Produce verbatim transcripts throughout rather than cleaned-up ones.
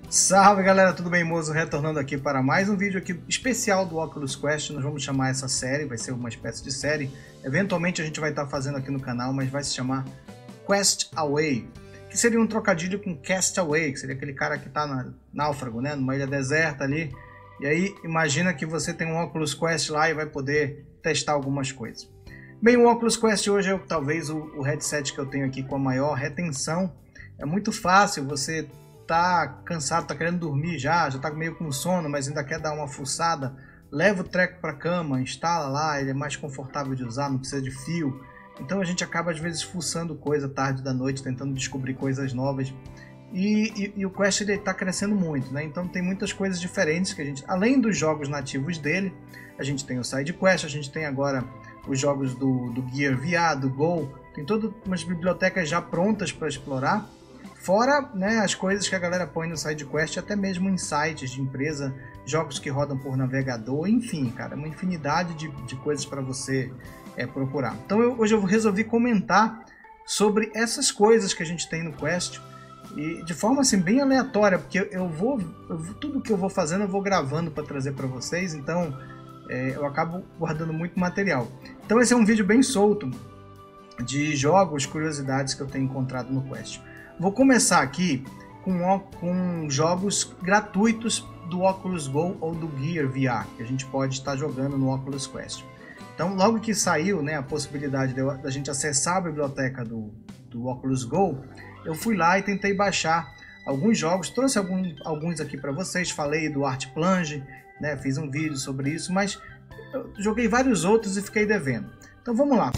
Salve galera, tudo bem? Mozo retornando aqui para mais um vídeo aqui especial do Oculus Quest. Nós vamos chamar essa série, vai ser uma espécie de série. Eventualmente a gente vai estar fazendo aqui no canal, mas vai se chamar Quest Away, que seria um trocadilho com Cast Away, que seria aquele cara que está na náufrago, né, numa ilha deserta ali. E aí imagina que você tem um Oculus Quest lá e vai poder testar algumas coisas. Bem, o Oculus Quest hoje é talvez o, o headset que eu tenho aqui com a maior retenção. É muito fácil, você tá cansado, tá querendo dormir já, já tá meio com sono, mas ainda quer dar uma fuçada, leva o treco para cama, instala lá, ele é mais confortável de usar, não precisa de fio. Então a gente acaba às vezes fuçando coisa tarde da noite, tentando descobrir coisas novas. E, e, e o Quest ele tá crescendo muito, né? Então tem muitas coisas diferentes que a gente, além dos jogos nativos dele, a gente tem o Side Quest, a gente tem agora os jogos do, do Gear V R, do Go, tem todas umas bibliotecas já prontas para explorar. Fora, né, as coisas que a galera põe no SideQuest, até mesmo em sites de empresa, jogos que rodam por navegador, enfim, cara, uma infinidade de, de coisas para você é, procurar. Então eu, hoje eu resolvi comentar sobre essas coisas que a gente tem no Quest, e de forma assim bem aleatória, porque eu, eu vou, eu, tudo que eu vou fazendo eu vou gravando para trazer para vocês, então é, eu acabo guardando muito material. Então esse é um vídeo bem solto de jogos, curiosidades que eu tenho encontrado no Quest. Vou começar aqui com, com jogos gratuitos do Oculus Go ou do Gear V R, que a gente pode estar jogando no Oculus Quest. Então, logo que saiu, né, a possibilidade da gente acessar a biblioteca do, do Oculus Go, eu fui lá e tentei baixar alguns jogos, trouxe algum, alguns aqui para vocês, falei do Art Plunge, né, fiz um vídeo sobre isso, mas eu joguei vários outros e fiquei devendo. Então vamos lá.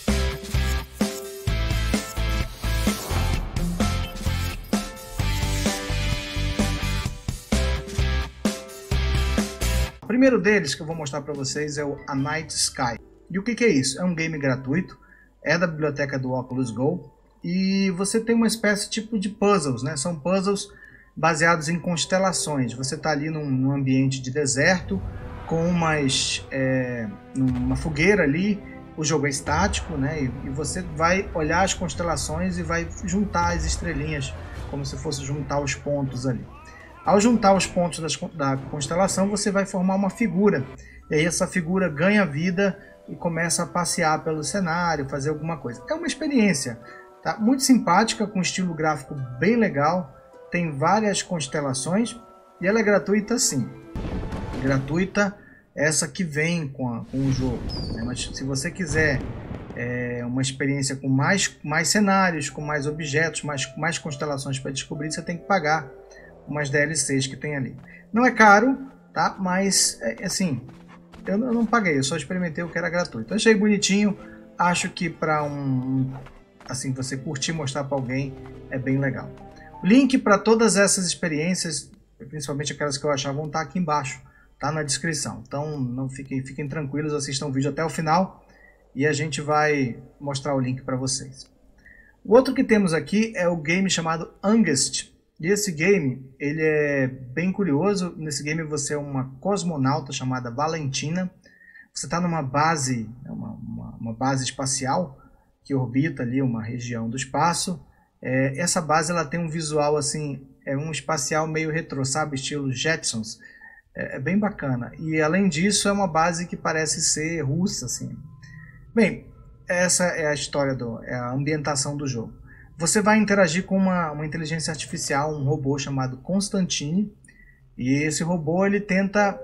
O primeiro deles que eu vou mostrar para vocês é o A Night Sky. E o que, que é isso? É um game gratuito, é da biblioteca do Oculus Go, e você tem uma espécie tipo de puzzles, né? São puzzles baseados em constelações. Você está ali num, num ambiente de deserto, com umas, é, uma fogueira ali, o jogo é estático, né? E, e você vai olhar as constelações e vai juntar as estrelinhas, como se fosse juntar os pontos ali. Ao juntar os pontos das, da constelação, você vai formar uma figura. E aí essa figura ganha vida e começa a passear pelo cenário, fazer alguma coisa. É uma experiência, tá? Muito simpática, com estilo gráfico bem legal. Tem várias constelações e ela é gratuita sim. Gratuita essa que vem com, a, com o jogo, né? Mas se você quiser é, uma experiência com mais, mais cenários, com mais objetos, mais, mais constelações para descobrir, você tem que pagar umas D L Cs que tem ali. Não é caro, tá? Mas é, assim, eu não, eu não paguei, eu só experimentei o que era gratuito. Eu achei bonitinho, acho que para um assim você curtir, mostrar para alguém é bem legal. O link para todas essas experiências, principalmente aquelas que eu achava, vão estar aqui embaixo, tá na descrição. Então não fiquem, fiquem tranquilos, assistam o vídeo até o final e a gente vai mostrar o link para vocês. O outro que temos aqui é o game chamado Angst. E esse game, ele é bem curioso. Nesse game você é uma cosmonauta chamada Valentina. Você está numa base, uma, uma, uma base espacial que orbita ali uma região do espaço. É, essa base ela tem um visual assim, é um espacial meio retrô, sabe? Estilo Jetsons. É, é bem bacana. E além disso é uma base que parece ser russa, assim. Bem, essa é a história, do, é a ambientação do jogo. Você vai interagir com uma, uma inteligência artificial, um robô chamado Constantine, e esse robô ele tenta,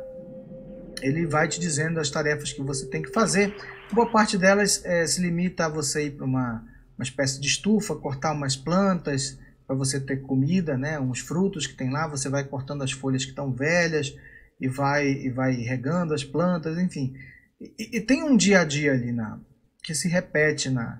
ele vai te dizendo as tarefas que você tem que fazer. Boa parte delas é, se limita a você ir para uma, uma espécie de estufa, cortar umas plantas para você ter comida, né, uns frutos que tem lá, você vai cortando as folhas que estão velhas e vai, e vai regando as plantas, enfim. E, e tem um dia a dia ali na, que se repete na,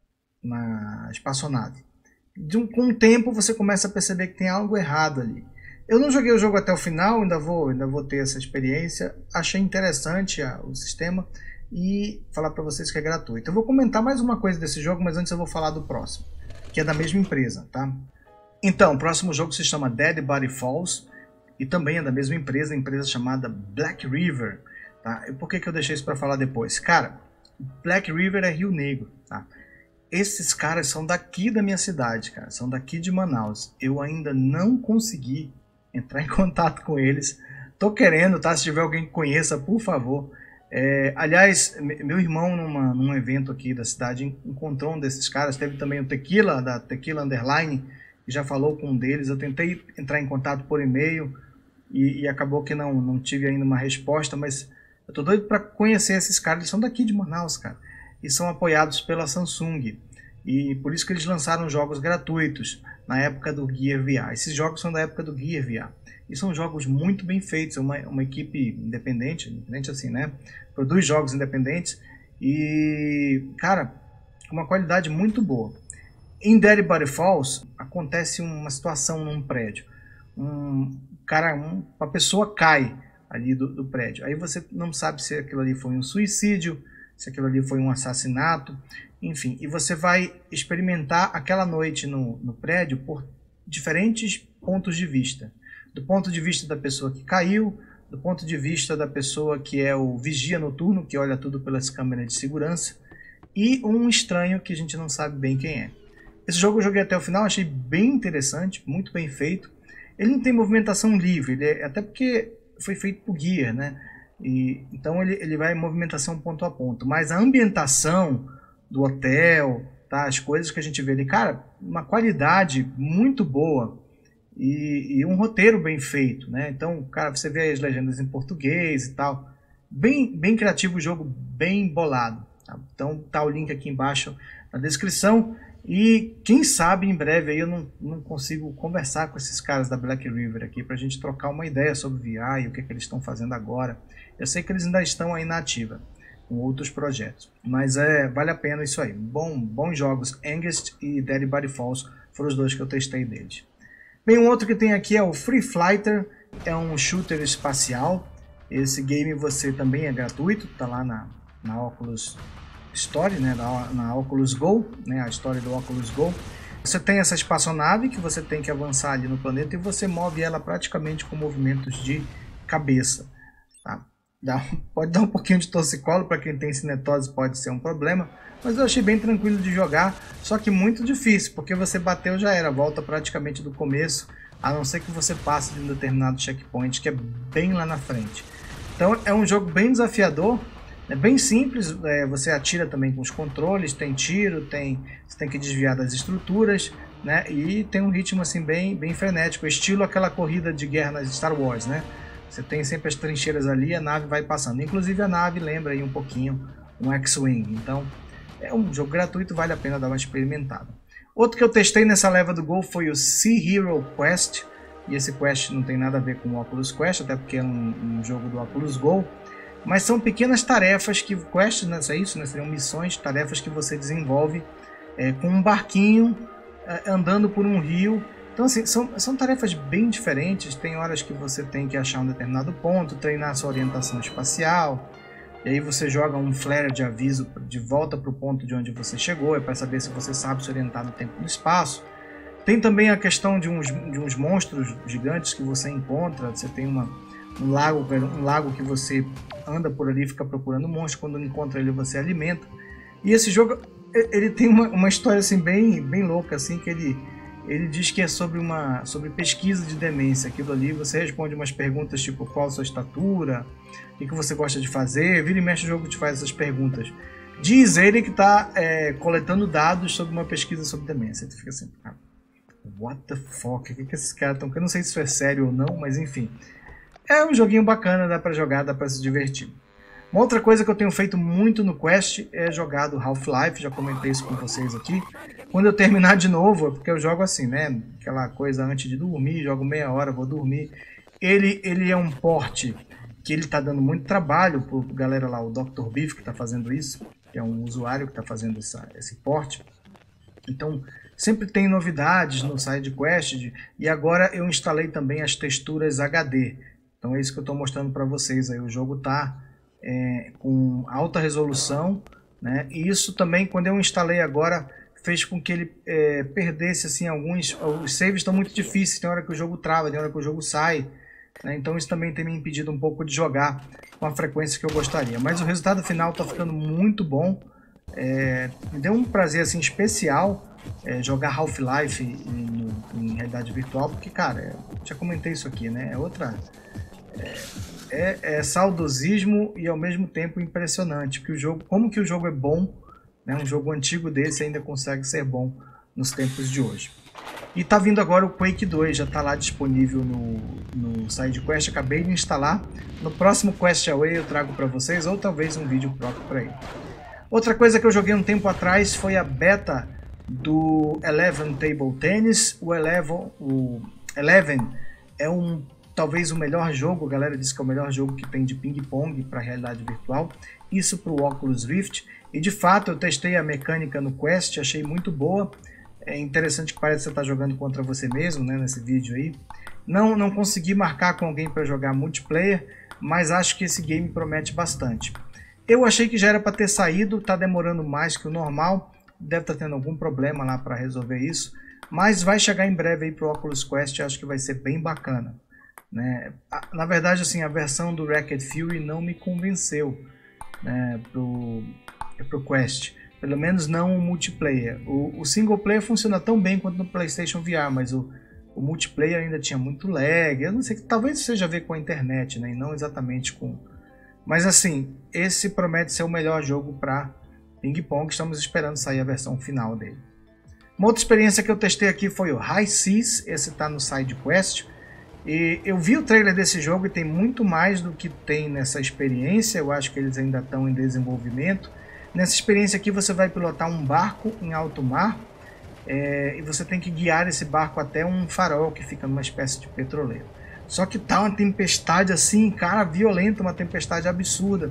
na espaçonave. De um, com o tempo você começa a perceber que tem algo errado ali. Eu não joguei o jogo até o final, ainda vou, ainda vou ter essa experiência. Achei interessante a, o sistema e falar para vocês que é gratuito. Eu vou comentar mais uma coisa desse jogo, mas antes eu vou falar do próximo, que é da mesma empresa, tá? Então, o próximo jogo se chama Dead Body Falls e também é da mesma empresa, a empresa chamada Black River, tá? E por que que eu deixei isso para falar depois? Cara, Black River é Rio Negro, tá? Esses caras são daqui da minha cidade, cara, são daqui de Manaus. Eu ainda não consegui entrar em contato com eles. Tô querendo, tá? Se tiver alguém que conheça, por favor. É, aliás, meu irmão numa, num evento aqui da cidade encontrou um desses caras. Teve também o Tequila, da Tequila Underline, que já falou com um deles. Eu tentei entrar em contato por e-mail e, e acabou que não, não tive ainda uma resposta, mas eu tô doido para conhecer esses caras. Eles são daqui de Manaus, cara, e são apoiados pela Samsung. E por isso que eles lançaram jogos gratuitos na época do Gear V R. Esses jogos são da época do Gear V R. E são jogos muito bem feitos. É uma, uma equipe independente, independente assim, né? Produz jogos independentes e, cara, com uma qualidade muito boa. Em Dead Body Falls, acontece uma situação num prédio. Um cara, um, uma pessoa cai ali do, do prédio. Aí você não sabe se aquilo ali foi um suicídio, se aquilo ali foi um assassinato, enfim. E você vai experimentar aquela noite no, no prédio por diferentes pontos de vista. Do ponto de vista da pessoa que caiu, do ponto de vista da pessoa que é o vigia noturno, que olha tudo pelas câmeras de segurança, e um estranho que a gente não sabe bem quem é. Esse jogo eu joguei até o final, achei bem interessante, muito bem feito. Ele não tem movimentação livre, ele é, até porque foi feito por Gear, né? E, então ele, ele vai em movimentação ponto a ponto, mas a ambientação do hotel, tá? As coisas que a gente vê ali, cara, uma qualidade muito boa. E, e um roteiro bem feito, né? Então, cara, você vê as legendas em português e tal. Bem, bem criativo o jogo, bem bolado. Tá? Então, tá o link aqui embaixo na descrição. E quem sabe em breve aí eu não, não consigo conversar com esses caras da Black River aqui pra gente trocar uma ideia sobre V R e o que, é que eles estão fazendo agora. Eu sei que eles ainda estão aí na ativa com outros projetos, mas é, vale a pena isso aí. Bom, bons jogos. Angest e Dead Body Falls foram os dois que eu testei deles. Bem, um outro que tem aqui é o Free Flighter, é um shooter espacial. Esse game você também é gratuito, tá lá na, na Oculus Store, né, na, na Oculus Go, né, a história do Oculus Go. Você tem essa espaçonave que você tem que avançar ali no planeta e você move ela praticamente com movimentos de cabeça. Tá? Dá, pode dar um pouquinho de torcicolo, para quem tem cinetose pode ser um problema, mas eu achei bem tranquilo de jogar, só que muito difícil, porque você bateu já era, volta praticamente do começo, a não ser que você passe de um determinado checkpoint, que é bem lá na frente. Então é um jogo bem desafiador, é bem simples, é, você atira também com os controles, tem tiro, tem, você tem que desviar das estruturas, né, e tem um ritmo assim bem, bem frenético, estilo aquela corrida de guerra nas Star Wars, né? Você tem sempre as trincheiras ali, a nave vai passando, inclusive a nave lembra aí um pouquinho um X-Wing, então é um jogo gratuito, vale a pena dar uma experimentada. Outro que eu testei nessa leva do Go foi o Sea Hero Quest. E esse Quest não tem nada a ver com o Oculus Quest, até porque é um, um jogo do Oculus Go. Mas são pequenas tarefas que... Quest, né, é isso, né, seriam missões, tarefas que você desenvolve é, com um barquinho é, andando por um rio. Então assim, são, são tarefas bem diferentes. Tem horas que você tem que achar um determinado ponto, treinar sua orientação espacial. E aí você joga um flare de aviso de volta para o ponto de onde você chegou, é para saber se você sabe se orientar no tempo e no espaço. Tem também a questão de uns, de uns monstros gigantes que você encontra. Você tem uma, um, lago, um lago que você anda por ali e fica procurando um monstro. Quando encontra ele, você alimenta. E esse jogo ele tem uma, uma história assim, bem, bem louca, assim, que ele... Ele diz que é sobre uma sobre pesquisa de demência. Aquilo ali, você responde umas perguntas tipo qual a sua estatura, o que, que você gosta de fazer, vira e mexe o jogo te faz essas perguntas. Diz ele que está é, coletando dados sobre uma pesquisa sobre demência. Tu fica assim, ah, what the fuck, o que, que esses caras estão... Eu não sei se isso é sério ou não, mas enfim. É um joguinho bacana, dá para jogar, dá para se divertir. Uma outra coisa que eu tenho feito muito no Quest é jogar do Half-Life, já comentei isso com vocês aqui. Quando eu terminar de novo, porque eu jogo assim, né? Aquela coisa antes de dormir, jogo meia hora, vou dormir. Ele, ele é um porte que ele tá dando muito trabalho pro galera lá, o doutor Beef que tá fazendo isso, que é um usuário que tá fazendo essa, esse porte. Então, sempre tem novidades no SideQuest, e agora eu instalei também as texturas H D. Então é isso que eu estou mostrando para vocês aí. O jogo tá é, com alta resolução, né? E isso também, quando eu instalei agora, fez com que ele é, perdesse assim alguns... Os saves estão muito difíceis, tem hora que o jogo trava, tem hora que o jogo sai, né? Então isso também tem me impedido um pouco de jogar com a frequência que eu gostaria. Mas o resultado final está ficando muito bom. É, me deu um prazer assim especial é, jogar Half-Life em, em realidade virtual, porque, cara, é, já comentei isso aqui, né? É outra... É, é, é saudosismo e ao mesmo tempo impressionante, porque o jogo, como que o jogo é bom, né? Um jogo antigo desse ainda consegue ser bom nos tempos de hoje. E tá vindo agora o Quake dois, já tá lá disponível no, no SideQuest, acabei de instalar. No próximo Quest Away eu trago para vocês, ou talvez um vídeo próprio para ele. Outra coisa que eu joguei um tempo atrás foi a beta do Eleven Table Tennis. O Eleven, o Eleven é um, talvez o melhor jogo, a galera diz que é o melhor jogo que tem de ping-pong para realidade virtual. Isso para o Oculus Rift. E de fato eu testei a mecânica no Quest, achei muito boa. É interessante que parece que você está jogando contra você mesmo, né, nesse vídeo aí. Não, não consegui marcar com alguém para jogar multiplayer, mas acho que esse game promete bastante. Eu achei que já era para ter saído, está demorando mais que o normal. Deve estar tá tendo algum problema lá para resolver isso. Mas vai chegar em breve aí para o Oculus Quest, acho que vai ser bem bacana. Né? Na verdade, assim, a versão do Racket Fury não me convenceu, né, pro, pro Quest. Pelo menos não o multiplayer. O, o single player funciona tão bem quanto no PlayStation V R, mas o, o multiplayer ainda tinha muito lag. Eu não sei, talvez seja a ver com a internet, né, e não exatamente com... Mas assim, esse promete ser o melhor jogo para ping-pong. Estamos esperando sair a versão final dele. Uma outra experiência que eu testei aqui foi o High Seas. Esse está no SideQuest. E eu vi o trailer desse jogo e tem muito mais do que tem nessa experiência. Eu acho que eles ainda estão em desenvolvimento. Nessa experiência aqui você vai pilotar um barco em alto mar, é, e você tem que guiar esse barco até um farol que fica numa espécie de petroleiro. Só que tá uma tempestade assim, cara, violenta, uma tempestade absurda.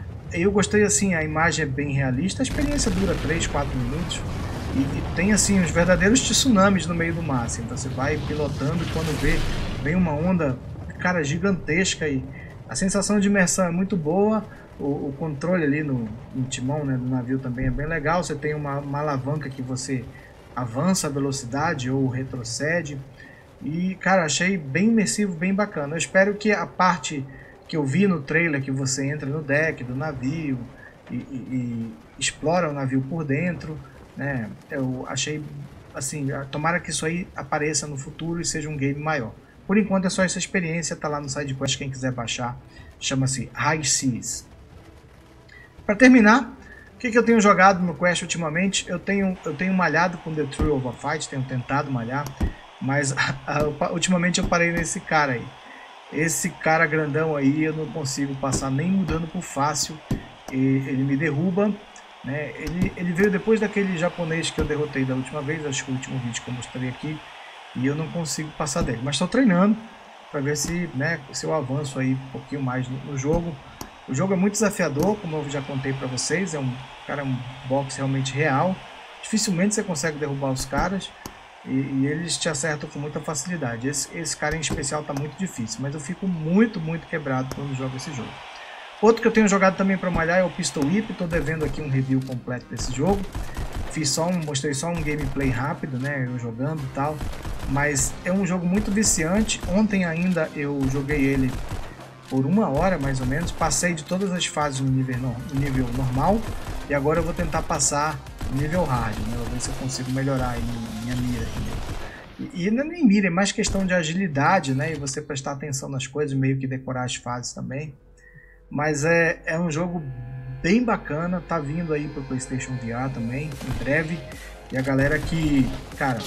Eu gostei assim, a imagem é bem realista, a experiência dura três, quatro minutos e, e tem assim os verdadeiros tsunamis no meio do mar. Assim, então você vai pilotando e quando vê, vem uma onda, cara, gigantesca e a sensação de imersão é muito boa. O, o controle ali no, no timão, né, do navio também é bem legal. Você tem uma, uma alavanca que você avança a velocidade ou retrocede. E, cara, achei bem imersivo, bem bacana. Eu espero que a parte que eu vi no trailer, que você entra no deck do navio e, e, e explora o navio por dentro, né, eu achei, assim, tomara que isso aí apareça no futuro e seja um game maior. Por enquanto é só essa experiência, tá lá no SideQuest, quem quiser baixar, chama-se High Seas. Para terminar, o que, que eu tenho jogado no Quest ultimamente? Eu tenho, eu tenho malhado com The True of a Fight, tenho tentado malhar, mas a, a, ultimamente eu parei nesse cara aí. Esse cara grandão aí eu não consigo passar nem mudando por fácil, e ele me derruba, né? Ele, ele veio depois daquele japonês que eu derrotei da última vez, acho que o último vídeo que eu mostrei aqui, e eu não consigo passar dele. Mas estou treinando para ver se, né, se eu avanço aí um pouquinho mais no, no jogo. O jogo é muito desafiador, como eu já contei para vocês, é um, cara, um boxe realmente real. Dificilmente você consegue derrubar os caras e, e eles te acertam com muita facilidade. Esse, esse cara em especial está muito difícil, mas eu fico muito, muito quebrado quando jogo esse jogo. Outro que eu tenho jogado também para malhar é o Pistol Whip, estou devendo aqui um review completo desse jogo. Fiz só um, mostrei só um gameplay rápido, né, eu jogando e tal, mas é um jogo muito viciante. Ontem ainda eu joguei ele por uma hora mais ou menos, passei de todas as fases no nível, no nível normal e agora eu vou tentar passar no nível hard, né? Vou ver se eu consigo melhorar aí minha mira. E, e não é nem mira, é mais questão de agilidade, né? E você prestar atenção nas coisas, meio que decorar as fases também. Mas é, é um jogo bem bacana, tá vindo aí pro PlayStation V R também, em breve. E a galera que, cara,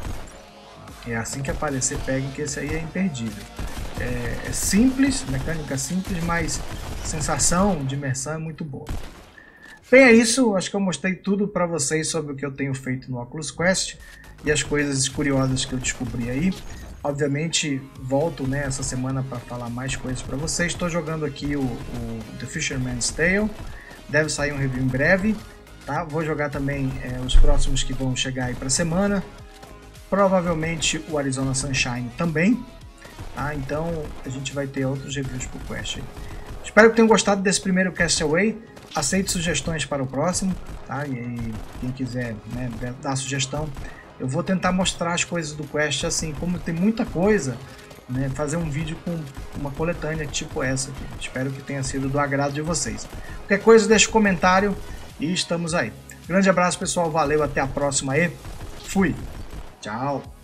é assim que aparecer, peguem que esse aí é imperdível. É, é simples, mecânica simples, mas a sensação de imersão é muito boa. Bem, é isso. Acho que eu mostrei tudo para vocês sobre o que eu tenho feito no Oculus Quest e as coisas curiosas que eu descobri aí. Obviamente, volto, né, essa semana para falar mais coisas para vocês. Estou jogando aqui o, o The Fisherman's Tale. Deve sair um review em breve. Tá? Vou jogar também é, os próximos que vão chegar aí para a semana. Provavelmente o Arizona Sunshine também. Ah, então a gente vai ter outros reviews pro Quest aí. Espero que tenham gostado desse primeiro Cast Away. Aceito sugestões para o próximo, tá? E aí, quem quiser, né, dar sugestão, eu vou tentar mostrar as coisas do Quest assim, como tem muita coisa, né, fazer um vídeo com uma coletânea tipo essa aqui. Espero que tenha sido do agrado de vocês. Qualquer coisa, deixa um comentário e estamos aí. Grande abraço, pessoal, valeu, até a próxima aí. Fui. Tchau.